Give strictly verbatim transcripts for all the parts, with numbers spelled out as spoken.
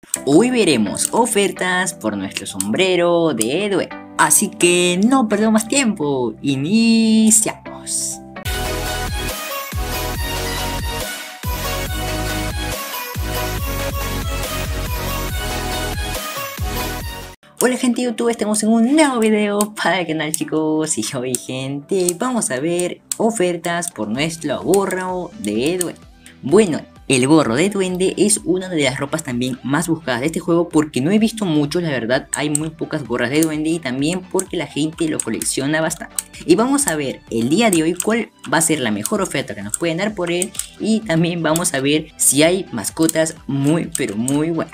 Hoy veremos ofertas por nuestro sombrero de duende. Así que no perdemos más tiempo, iniciamos. Hola gente de YouTube, estamos en un nuevo video para el canal, chicos. Y hoy, gente, vamos a ver ofertas por nuestro gorro de duende. Bueno, el gorro de duende es una de las ropas también más buscadas de este juego, porque no he visto mucho, la verdad. Hay muy pocas gorras de duende y también porque la gente lo colecciona bastante. Y vamos a ver el día de hoy cuál va a ser la mejor oferta que nos pueden dar por él. Y también vamos a ver si hay mascotas muy pero muy buenas.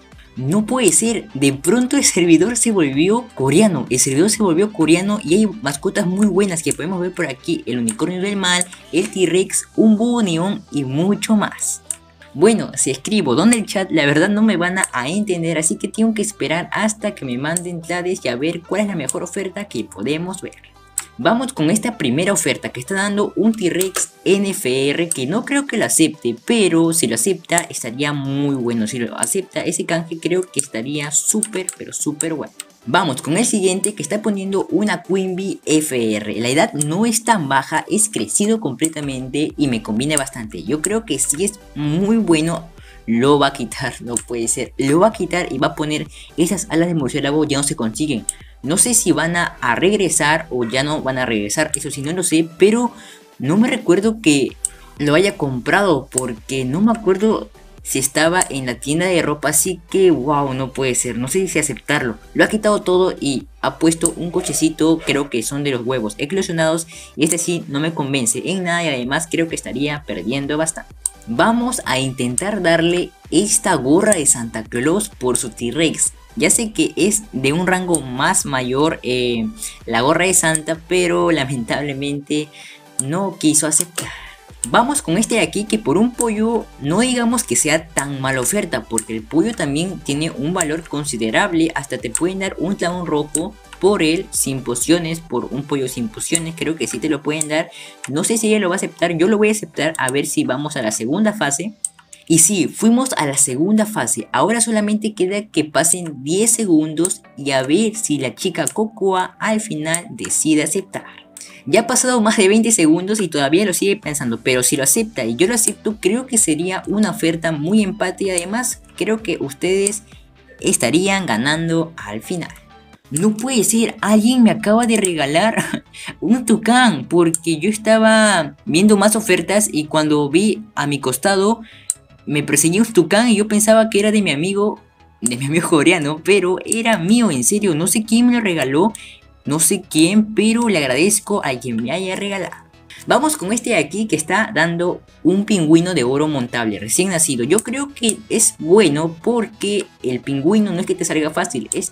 No puede ser, de pronto el servidor se volvió coreano, el servidor se volvió coreano y hay mascotas muy buenas que podemos ver por aquí: el unicornio del mal, el T-Rex, un búho neón y mucho más. Bueno, si escribo donde el chat, la verdad no me van a entender, así que tengo que esperar hasta que me manden claves y a ver cuál es la mejor oferta que podemos ver. Vamos con esta primera oferta que está dando un T-Rex N F R, que no creo que lo acepte, pero si lo acepta estaría muy bueno. Si lo acepta ese canje, creo que estaría súper pero súper bueno. Vamos con el siguiente, que está poniendo una Queen Bee F R. La edad no es tan baja, es crecido completamente y me conviene bastante. Yo creo que si es muy bueno, lo va a quitar, no puede ser. Lo va a quitar y va a poner esas alas de murciélago, ya no se consiguen. No sé si van a, a regresar o ya no van a regresar, eso sí no lo sé, pero no me recuerdo que lo haya comprado, porque no me acuerdo si estaba en la tienda de ropa, así que wow, no puede ser, no sé si aceptarlo. Lo ha quitado todo y ha puesto un cochecito, creo que son de los huevos eclosionados, y este sí no me convence en nada y además creo que estaría perdiendo bastante. Vamos a intentar darle esta gorra de Santa Claus por su T-Rex. Ya sé que es de un rango más mayor eh, la gorra de Santa, pero lamentablemente no quiso aceptar. Vamos con este de aquí, que por un pollo no digamos que sea tan mala oferta, porque el pollo también tiene un valor considerable. Hasta te pueden dar un clown rojo por él sin pociones, por un pollo sin pociones, creo que sí te lo pueden dar. No sé si ella lo va a aceptar, yo lo voy a aceptar, a ver si vamos a la segunda fase. Y sí, fuimos a la segunda fase. Ahora solamente queda que pasen diez segundos y a ver si la chica Cocoa al final decide aceptar. Ya ha pasado más de veinte segundos y todavía lo sigue pensando, pero si lo acepta y yo lo acepto, creo que sería una oferta muy empate y además creo que ustedes estarían ganando al final. No puede ser, alguien me acaba de regalar un tucán, porque yo estaba viendo más ofertas y cuando vi a mi costado me perseguía un tucán y yo pensaba que era de mi amigo, de mi amigo coreano, pero era mío, en serio. No sé quién me lo regaló, no sé quién, pero le agradezco a quien me haya regalado. Vamos con este de aquí, que está dando un pingüino de oro montable recién nacido. Yo creo que es bueno porque el pingüino no es que te salga fácil, es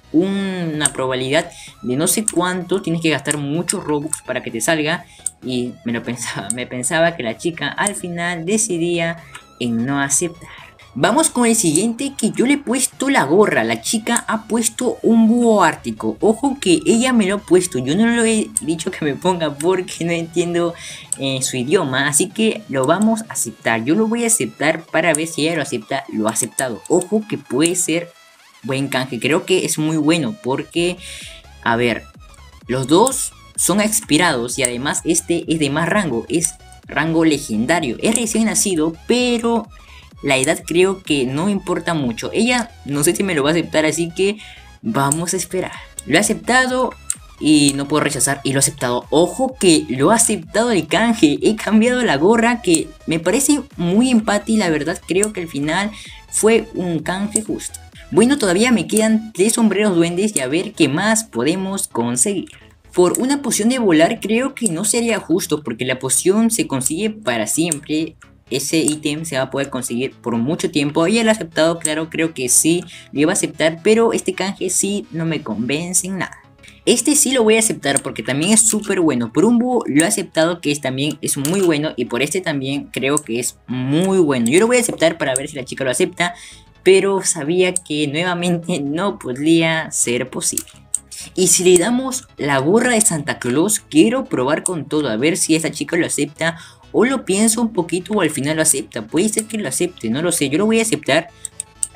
una probabilidad de no sé cuánto, tienes que gastar muchos Robux para que te salga. Y me lo pensaba, me pensaba que la chica al final decidía en no aceptar. Vamos con el siguiente, que yo le he puesto la gorra. La chica ha puesto un búho ártico. Ojo que ella me lo ha puesto, yo no lo he dicho que me ponga porque no entiendo eh, su idioma, así que lo vamos a aceptar. Yo lo voy a aceptar para ver si ella lo acepta. Lo ha aceptado. Ojo que puede ser buen canje, creo que es muy bueno porque, a ver, los dos son expirados y además este es de más rango, es rango legendario, es recién nacido, pero la edad creo que no importa mucho. Ella no sé si me lo va a aceptar, así que vamos a esperar. Lo ha aceptado y no puedo rechazar, y lo ha aceptado. Ojo que lo ha aceptado el canje. He cambiado la gorra, que me parece muy empate y la verdad creo que al final fue un canje justo. Bueno, todavía me quedan tres sombreros duendes y a ver qué más podemos conseguir. Por una poción de volar creo que no sería justo, porque la poción se consigue para siempre. Ese ítem se va a poder conseguir por mucho tiempo. Ella lo ha aceptado, claro, creo que sí lo iba a aceptar, pero este canje sí no me convence en nada. Este sí lo voy a aceptar porque también es súper bueno. Por un búho lo he aceptado, que es, también es muy bueno, y por este también creo que es muy bueno. Yo lo voy a aceptar para ver si la chica lo acepta, pero sabía que nuevamente no podría ser posible. Y si le damos la gorra de Santa Claus, quiero probar con todo, a ver si esta chica lo acepta o lo piensa un poquito o al final lo acepta. Puede ser que lo acepte, no lo sé, yo lo voy a aceptar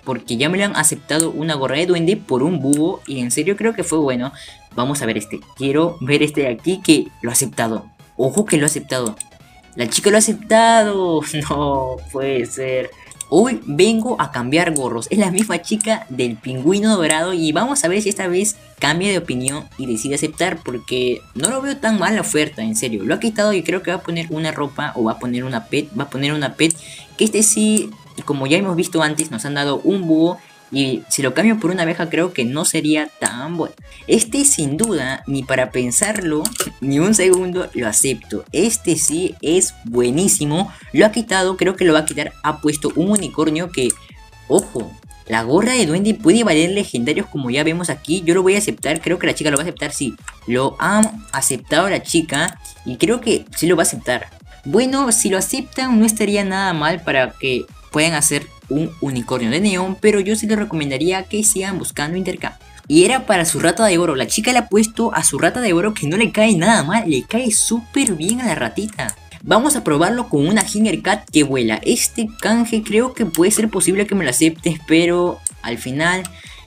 porque ya me lo han aceptado una gorra de duende por un búho y en serio creo que fue bueno. Vamos a ver este, quiero ver este de aquí que lo ha aceptado. Ojo que lo ha aceptado. La chica lo ha aceptado. No puede ser. Hoy vengo a cambiar gorros. Es la misma chica del pingüino dorado. Y vamos a ver si esta vez cambia de opinión y decide aceptar. Porque no lo veo tan mal la oferta, en serio. Lo ha quitado y creo que va a poner una ropa o va a poner una pet. Va a poner una pet. Que este sí, como ya hemos visto antes, nos han dado un búho. Y si lo cambio por una abeja creo que no sería tan bueno. Este sin duda, ni para pensarlo, ni un segundo lo acepto. Este sí es buenísimo. Lo ha quitado, creo que lo va a quitar. Ha puesto un unicornio que, ojo, la gorra de duende puede valer legendarios como ya vemos aquí. Yo lo voy a aceptar, creo que la chica lo va a aceptar, sí. Lo ha aceptado la chica y creo que sí lo va a aceptar. Bueno, si lo aceptan no estaría nada mal para que puedan hacer un unicornio de neón, pero yo sí les recomendaría que sigan buscando intercambio. Y era para su rata de oro. La chica le ha puesto a su rata de oro que no le cae nada mal, le cae súper bien a la ratita. Vamos a probarlo con una Gingercat que vuela. Este canje creo que puede ser posible que me lo aceptes, pero al final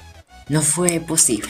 no fue posible.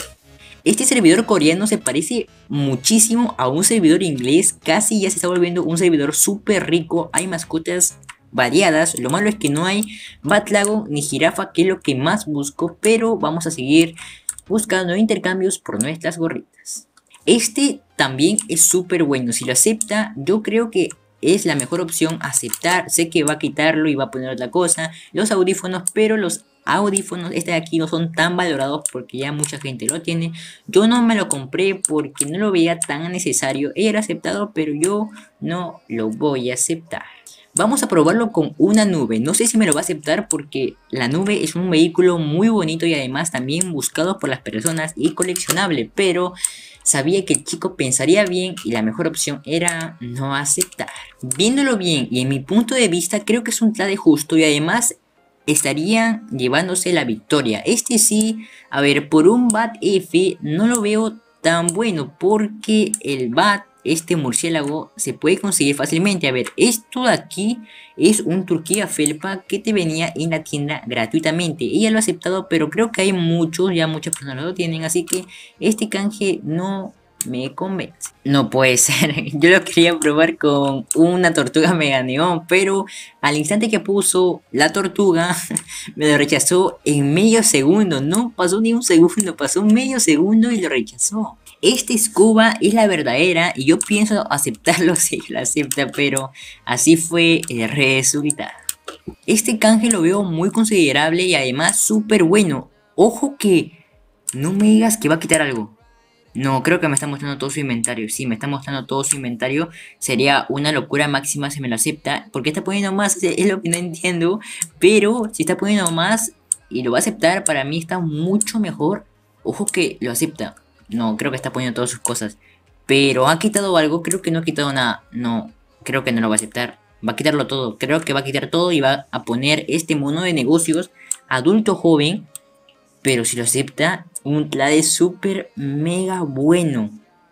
Este servidor coreano se parece muchísimo a un servidor inglés, casi ya se está volviendo un servidor súper rico, hay mascotas variadas. Lo malo es que no hay Batlago ni jirafa, que es lo que más busco, pero vamos a seguir buscando intercambios por nuestras gorritas. Este también es súper bueno, si lo acepta yo creo que es la mejor opción aceptar. Sé que va a quitarlo y va a poner otra cosa, los audífonos, pero los audífonos este de aquí no son tan valorados porque ya mucha gente lo tiene. Yo no me lo compré porque no lo veía tan necesario. Era aceptado, pero yo no lo voy a aceptar. Vamos a probarlo con una nube. No sé si me lo va a aceptar porque la nube es un vehículo muy bonito y además también buscado por las personas y coleccionable. Pero sabía que el chico pensaría bien y la mejor opción era no aceptar. Viéndolo bien y en mi punto de vista creo que es un trade justo y además estaría llevándose la victoria. Este sí, a ver, por un Bat F no lo veo tan bueno porque el Bat, este murciélago, se puede conseguir fácilmente. A ver, esto de aquí es un Turquía felpa que te venía en la tienda gratuitamente. Ella lo ha aceptado, pero creo que hay muchos, ya muchas personas lo tienen, así que este canje no me convence. No puede ser, yo lo quería probar con una tortuga mega neón, pero al instante que puso la tortuga me lo rechazó en medio segundo. No pasó ni un segundo, pasó medio segundo y lo rechazó. Este Scuba es la verdadera y yo pienso aceptarlo si la acepta, pero así fue el resultado. Este canje lo veo muy considerable y además súper bueno. Ojo que no me digas que va a quitar algo. No, creo que me está mostrando todo su inventario. Sí, me está mostrando todo su inventario. Sería una locura máxima si me lo acepta. ¿Por qué está poniendo más? Es lo que no entiendo. Pero si está poniendo más y lo va a aceptar, para mí está mucho mejor. Ojo que lo acepta. No, creo que está poniendo todas sus cosas. Pero ha quitado algo, creo que no ha quitado nada. No, creo que no lo va a aceptar. Va a quitarlo todo, creo que va a quitar todo y va a poner este mono de negocios adulto joven. Pero si lo acepta, un trade súper mega bueno.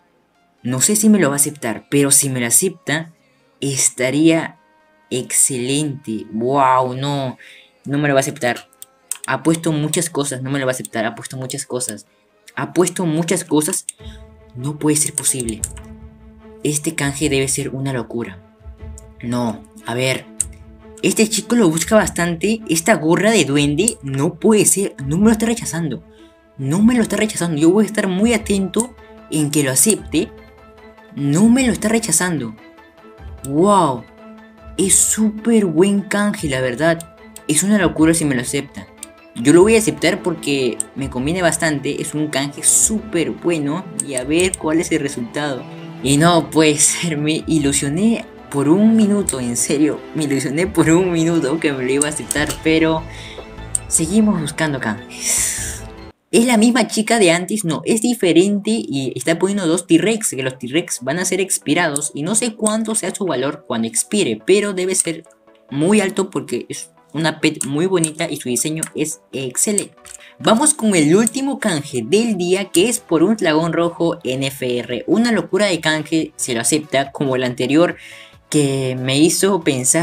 No sé si me lo va a aceptar, pero si me lo acepta, estaría excelente. Wow, no, no me lo va a aceptar. Ha puesto muchas cosas, no me lo va a aceptar, ha puesto muchas cosas. Ha puesto muchas cosas. No puede ser posible. Este canje debe ser una locura. No, a ver. Este chico lo busca bastante. Esta gorra de duende no puede ser. No me lo está rechazando. No me lo está rechazando. Yo voy a estar muy atento en que lo acepte. No me lo está rechazando. Wow. Es súper buen canje, la verdad. Es una locura si me lo acepta. Yo lo voy a aceptar porque me conviene bastante. Es un canje súper bueno. Y a ver cuál es el resultado. Y no puede ser, me ilusioné por un minuto, en serio. Me ilusioné por un minuto que me lo iba a aceptar. Pero seguimos buscando canjes. ¿Es la misma chica de antes? No, es diferente y está poniendo dos T-Rex. Que los T-Rex van a ser expirados. Y no sé cuánto sea su valor cuando expire. Pero debe ser muy alto porque es una pet muy bonita y su diseño es excelente. Vamos con el último canje del día, que es por un dragón rojo N F R. Una locura de canje, se lo acepta, como el anterior que me hizo pensar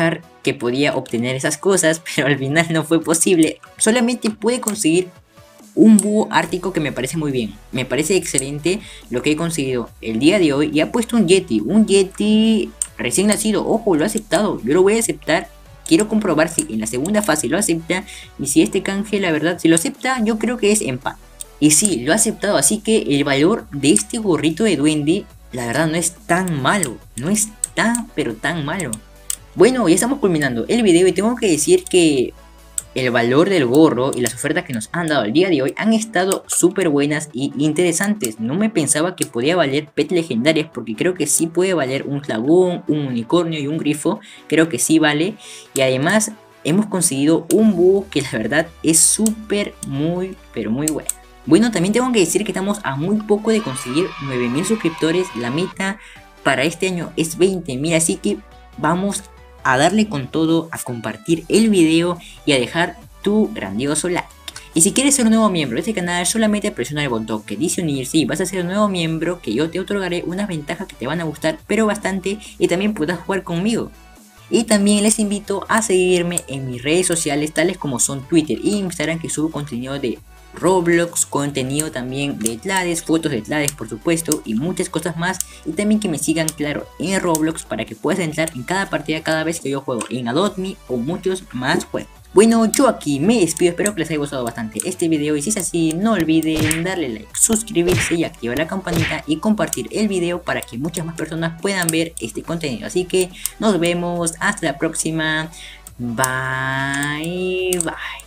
que podía obtener esas cosas, pero al final no fue posible. Solamente pude conseguir un búho ártico que me parece muy bien. Me parece excelente lo que he conseguido el día de hoy. Y ha puesto un yeti, un yeti recién nacido. Ojo, lo ha aceptado, yo lo voy a aceptar. Quiero comprobar si en la segunda fase lo acepta. Y si este canje, la verdad, si lo acepta, yo creo que es empate. Y sí, lo ha aceptado, así que el valor de este gorrito de duende, la verdad, no es tan malo. No es tan, pero tan malo. Bueno, ya estamos culminando el video y tengo que decir que el valor del gorro y las ofertas que nos han dado el día de hoy han estado súper buenas y interesantes. No me pensaba que podía valer pet legendarias, porque creo que sí puede valer un dragón, un unicornio y un grifo. Creo que sí vale. Y además hemos conseguido un búho que la verdad es súper muy pero muy bueno. Bueno, también tengo que decir que estamos a muy poco de conseguir nueve mil suscriptores. La meta para este año es veinte mil, así que vamos a darle con todo, a compartir el video y a dejar tu grandioso like. Y si quieres ser un nuevo miembro de este canal, solamente presiona el botón que dice unirse y vas a ser un nuevo miembro, que yo te otorgaré unas ventajas que te van a gustar pero bastante, y también podrás jugar conmigo. Y también les invito a seguirme en mis redes sociales, tales como son Twitter e Instagram, que subo contenido de Roblox, contenido también de Tlades, fotos de Tlades por supuesto, y muchas cosas más. Y también que me sigan, claro, en Roblox, para que puedas entrar en cada partida cada vez que yo juego en Adopt Me o muchos más juegos. Bueno, yo aquí me despido, espero que les haya gustado bastante este video, y si es así, no olviden darle like, suscribirse y activar la campanita y compartir el video para que muchas más personas puedan ver este contenido. Así que nos vemos, hasta la próxima, bye bye.